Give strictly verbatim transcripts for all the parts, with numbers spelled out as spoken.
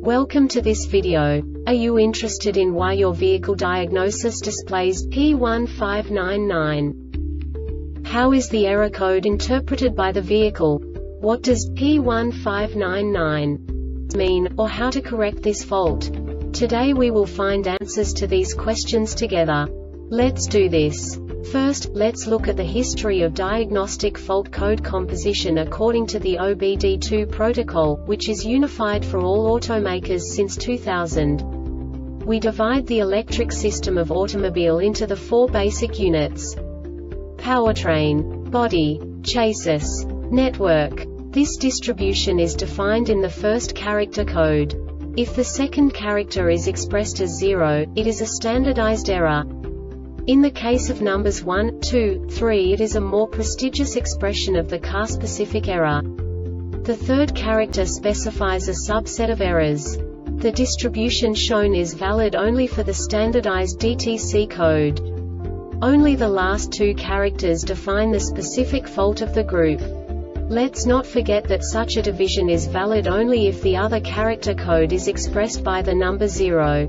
Welcome to this video. Are you interested in why your vehicle diagnosis displays P one five nine nine? How is the error code interpreted by the vehicle? What does P one five nine nine mean, or how to correct this fault? Today we will find answers to these questions together. Let's do this. First, let's look at the history of diagnostic fault code composition according to the O B D two protocol, which is unified for all automakers since two thousand. We divide the electric system of automobile into the four basic units: powertrain, body, chassis, network. This distribution is defined in the first character code. If the second character is expressed as zero, it is a standardized error. In the case of numbers one, two, three, it is a more prestigious expression of the car-specific error. The third character specifies a subset of errors. The distribution shown is valid only for the standardized D T C code. Only the last two characters define the specific fault of the group. Let's not forget that such a division is valid only if the other character code is expressed by the number zero.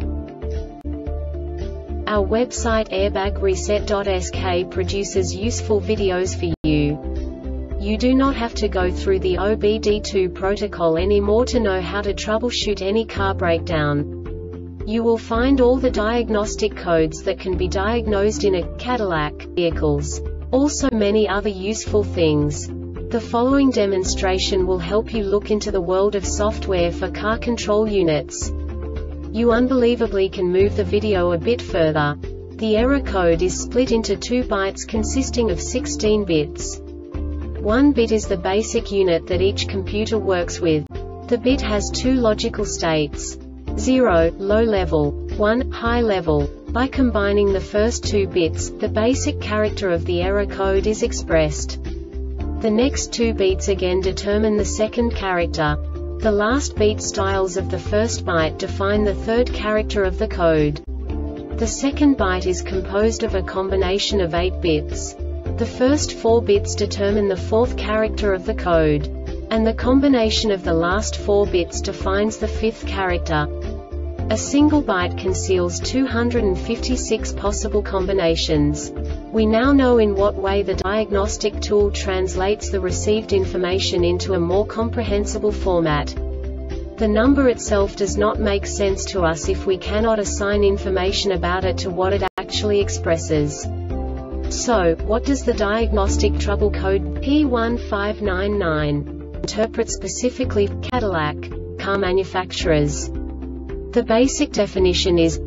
Our website airbag reset dot S K produces useful videos for you. You do not have to go through the O B D two protocol anymore to know how to troubleshoot any car breakdown. You will find all the diagnostic codes that can be diagnosed in a Cadillac vehicles. Also many other useful things. The following demonstration will help you look into the world of software for car control units. You unbelievably can move the video a bit further. The error code is split into two bytes consisting of sixteen bits. One bit is the basic unit that each computer works with. The bit has two logical states: zero, low level, one, high level. By combining the first two bits, the basic character of the error code is expressed. The next two bits again determine the second character. The last beat styles of the first byte define the third character of the code. The second byte is composed of a combination of eight bits. The first four bits determine the fourth character of the code. And the combination of the last four bits defines the fifth character. A single byte conceals two hundred fifty-six possible combinations. We now know in what way the diagnostic tool translates the received information into a more comprehensible format. The number itself does not make sense to us if we cannot assign information about it to what it actually expresses. So, what does the diagnostic trouble code P one five nine nine interpret specifically for Cadillac car manufacturers? The basic definition is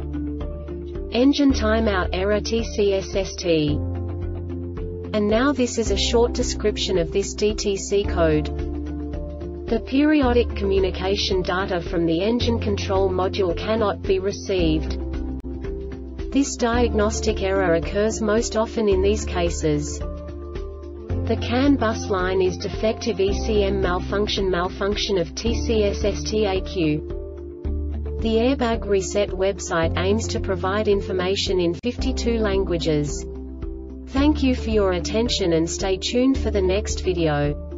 engine timeout error T C S S T. And now this is a short description of this D T C code. The periodic communication data from the engine control module cannot be received. This diagnostic error occurs most often in these cases: the CAN bus line is defective, E C M malfunction, malfunction of T C S S T A Q. The Airbag Reset website aims to provide information in fifty-two languages. Thank you for your attention and stay tuned for the next video.